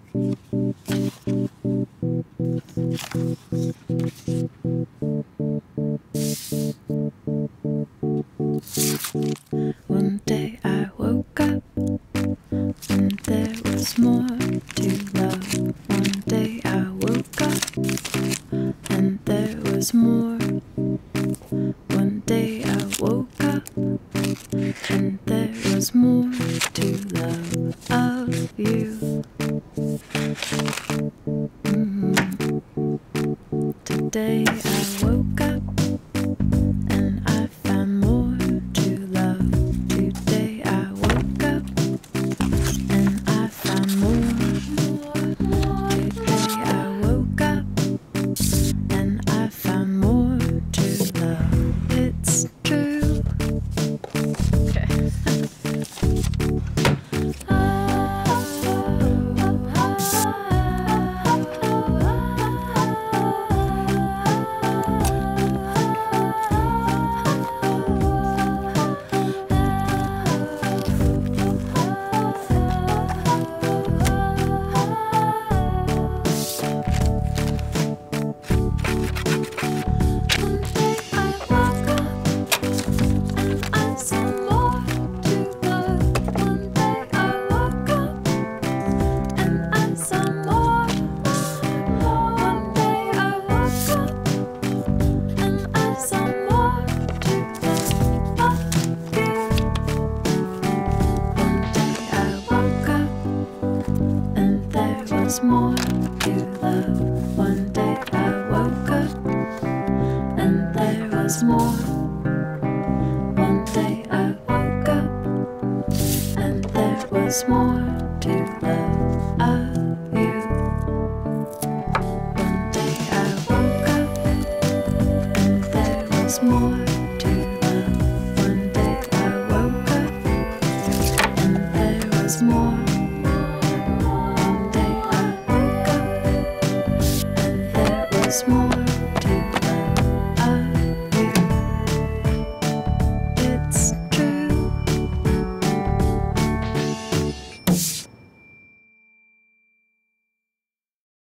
One day I woke up and there was more to love. One day I woke up and there was more. One day I woke up and there was more to love of you. Today I woke up and I found more to love. Today I woke up and I found more. Today I woke up and I found more to love. It's true. Okay. More to love. One day I woke up and there was more. One day I woke up and there was more to love.